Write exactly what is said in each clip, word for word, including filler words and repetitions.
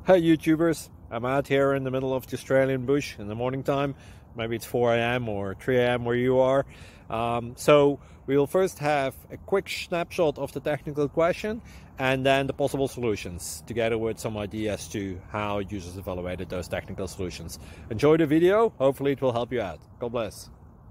Hey YouTubers, I'm out here in the middle of the Australian bush in the morning time. Maybe it's four A M or three A M where you are. Um, so we will first have a quick snapshot of the technical question and then the possible solutions, together with some ideas to how users evaluated those technical solutions. Enjoy the video, hopefully it will help you out. God bless.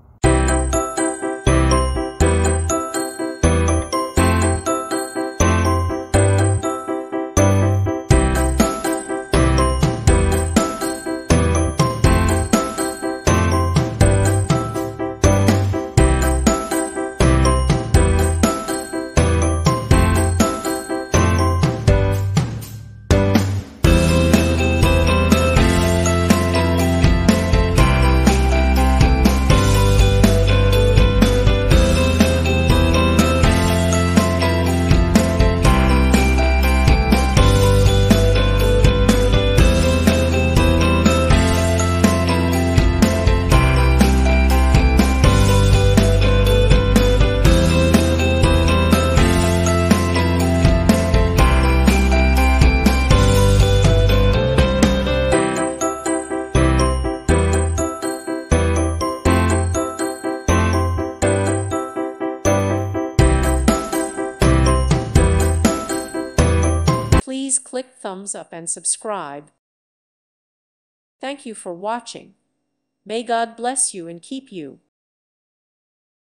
Please click thumbs up and subscribe. Thank you for watching. May God bless you and keep you.